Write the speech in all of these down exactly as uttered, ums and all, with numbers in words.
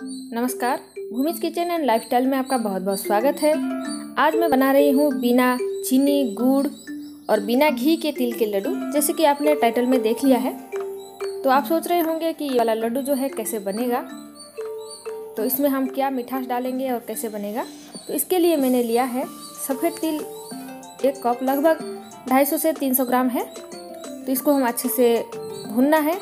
नमस्कार, Bhumij kitchen and lifestyle में आपका बहुत बहुत स्वागत है। आज मैं बना रही हूँ बिना चीनी, गुड़ और बिना घी के तिल के लड्डू। जैसे कि आपने टाइटल में देख लिया है, तो आप सोच रहे होंगे कि ये वाला लड्डू जो है कैसे बनेगा, तो इसमें हम क्या मिठास डालेंगे और कैसे बनेगा। तो इसके लिए मैंने लिया है सफ़ेद तिल, एक कप लगभग ढाई सौ से तीन सौ ग्राम है। तो इसको हम अच्छे से भूनना है,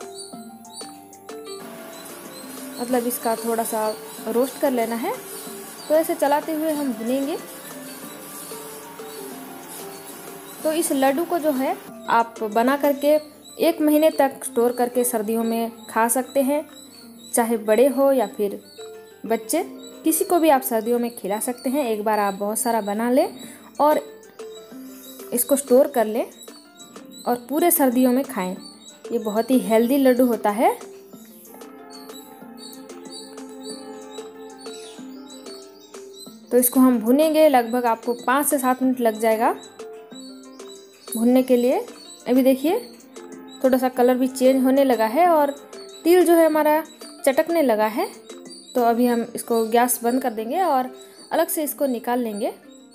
मतलब इसका थोड़ा सा रोस्ट कर लेना है। तो ऐसे चलाते हुए हम भुनेंगे। तो इस लड्डू को जो है आप बना करके एक महीने तक स्टोर करके सर्दियों में खा सकते हैं। चाहे बड़े हो या फिर बच्चे, किसी को भी आप सर्दियों में खिला सकते हैं। एक बार आप बहुत सारा बना लें और इसको स्टोर कर लें और पूरे सर्दियों में खाएं। ये बहुत ही हेल्दी लड्डू होता है। तो इसको हम भुनेंगे, लगभग आपको पाँच से सात मिनट लग जाएगा भुनने के लिए। अभी देखिए थोड़ा सा कलर भी चेंज होने लगा है और तिल जो है हमारा चटकने लगा है। तो अभी हम इसको गैस बंद कर देंगे और अलग से इसको निकाल लेंगे।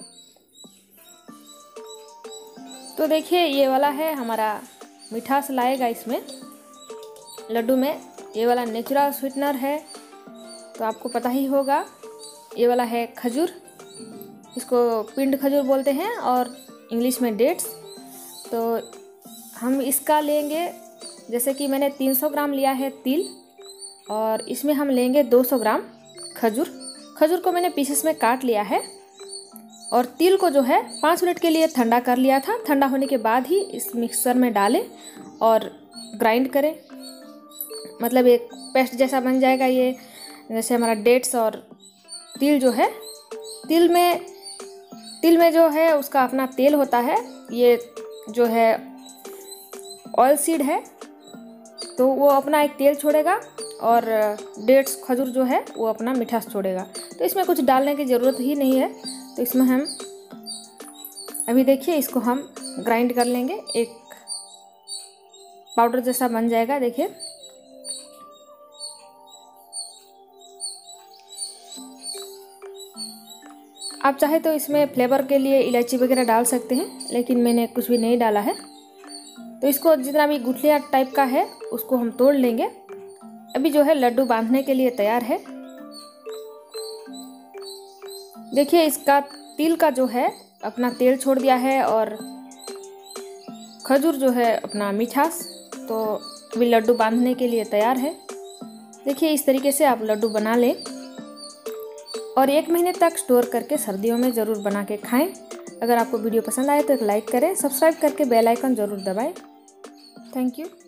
तो देखिए ये वाला है हमारा मिठास लाएगा इसमें लड्डू में। ये वाला नेचुरल स्वीटनर है, तो आपको पता ही होगा। ये वाला है खजूर, इसको पिंड खजूर बोलते हैं और इंग्लिश में डेट्स। तो हम इसका लेंगे, जैसे कि मैंने तीन सौ ग्राम लिया है तिल और इसमें हम लेंगे दो सौ ग्राम खजूर। खजूर को मैंने पीसेस में काट लिया है और तिल को जो है पाँच मिनट के लिए ठंडा कर लिया था। ठंडा होने के बाद ही इस मिक्सर में डालें और ग्राइंड करें, मतलब एक पेस्ट जैसा बन जाएगा ये। जैसे हमारा डेट्स और तिल जो है, तिल में तिल में जो है उसका अपना तेल होता है। ये जो है ऑयल सीड है, तो वो अपना एक तेल छोड़ेगा और डेट्स खजूर जो है वो अपना मिठास छोड़ेगा। तो इसमें कुछ डालने की ज़रूरत ही नहीं है। तो इसमें हम अभी देखिए इसको हम ग्राइंड कर लेंगे, एक पाउडर जैसा बन जाएगा। देखिए आप चाहे तो इसमें फ्लेवर के लिए इलायची वगैरह डाल सकते हैं, लेकिन मैंने कुछ भी नहीं डाला है। तो इसको जितना भी गुठलियाँ टाइप का है उसको हम तोड़ लेंगे। अभी जो है लड्डू बांधने के लिए तैयार है। देखिए इसका तिल का जो है अपना तेल छोड़ दिया है और खजूर जो है अपना मिठास। तो अभी लड्डू बांधने के लिए तैयार है। देखिए इस तरीके से आप लड्डू बना लें और एक महीने तक स्टोर करके सर्दियों में ज़रूर बना के खाएं। अगर आपको वीडियो पसंद आए तो एक लाइक करें, सब्सक्राइब करके बेल आइकन ज़रूर दबाएं। Thank you.